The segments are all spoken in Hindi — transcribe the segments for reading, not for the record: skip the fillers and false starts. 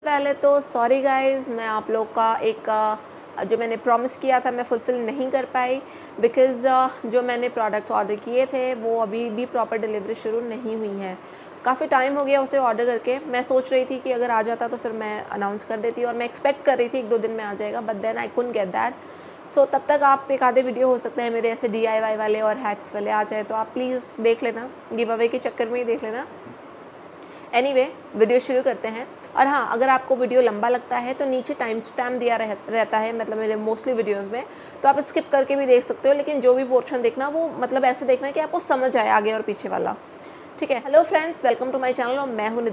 पहले तो सॉरी गाइस, मैं आप लोग का एक जो मैंने प्रॉमिस किया था मैं फुलफ़िल नहीं कर पाई बिकॉज़ जो मैंने प्रोडक्ट्स ऑर्डर किए थे वो अभी भी प्रॉपर डिलीवरी शुरू नहीं हुई है। काफ़ी टाइम हो गया उसे ऑर्डर करके। मैं सोच रही थी कि अगर आ जाता तो फिर मैं अनाउंस कर देती और मैं एक्सपेक्ट कर रही थी 1-2 दिन में आ जाएगा, but then I couldn't get that. So तब तक आप एक आधे वीडियो हो सकते हैं मेरे ऐसे DIY वाले और हैक्स वाले आ जाए तो आप प्लीज़ देख लेना, गिव अवे के चक्कर में ही देख लेना। एनीवे वीडियो शुरू करते हैं। और हाँ, अगर आपको वीडियो लंबा लगता है तो नीचे टाइम स्टैम्प दिया रहता है, मतलब मेरे मोस्टली वीडियोस में, तो आप स्किप करके भी देख सकते हो, लेकिन जो भी पोर्शन देखना वो मतलब ऐसे देखना कि आपको समझ आए आगे और पीछे वाला। ठीक है। Hello friends, welcome to my channel और मैं हूँ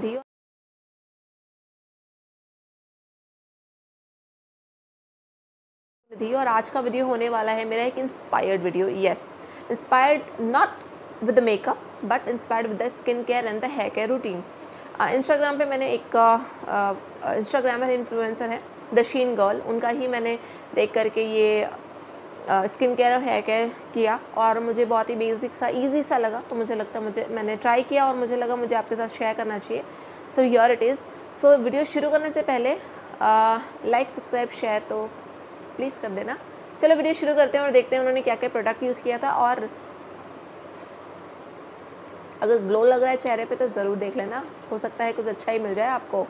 निधि और आज का वीडियो होने वाला है मेरा एक inspired video. Yes, inspired not with the makeup but inspired with the skin care and the hair care routine. Instagram पे मैंने एक इंस्टाग्रामर इन्फ्लुएंसर है द शीन गर्ल, उनका ही मैंने देख करके ये स्किन केयर और हेयर केयर किया और मुझे बहुत ही बेसिक सा ईजी सा लगा, तो मैंने ट्राई किया और मुझे लगा मुझे आपके साथ शेयर करना चाहिए। So here it is. So video शुरू करने से पहले लाइक सब्सक्राइब शेयर तो प्लीज़ कर देना। चलो वीडियो शुरू करते हैं और देखते हैं उन्होंने क्या क्या प्रोडक्ट यूज़ किया था, और अगर ग्लो लग रहा है चेहरे पे तो ज़रूर देख लेना, हो सकता है कुछ अच्छा ही मिल जाए आपको।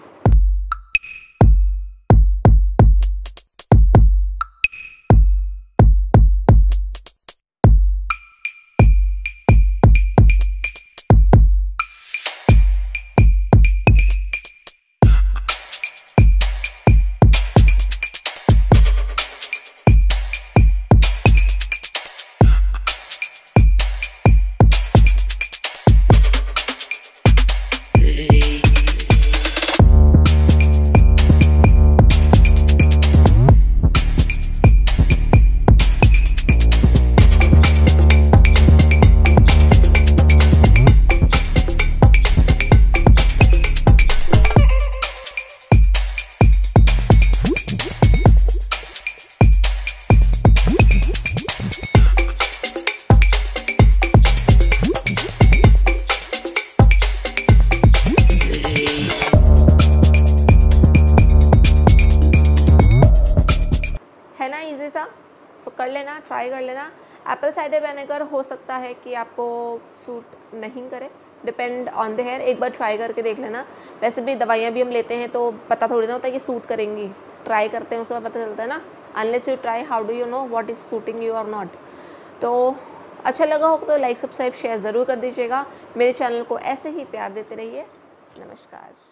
है ना इजी सा, सो कर लेना, ट्राई कर लेना। एप्पल साइडर विनेगर हो सकता है कि आपको सूट नहीं करे, डिपेंड ऑन द हेयर। एक बार ट्राई करके देख लेना। वैसे भी दवाइयाँ भी हम लेते हैं तो पता थोड़ी ना होता है कि सूट करेंगी, ट्राई करते हैं उसके बाद पता चलता है ना। Unless you try how do you know what is suiting you और नॉट। तो अच्छा लगा हो तो लाइक सब्सक्राइब शेयर ज़रूर कर दीजिएगा। मेरे चैनल को ऐसे ही प्यार देते रहिए। नमस्कार।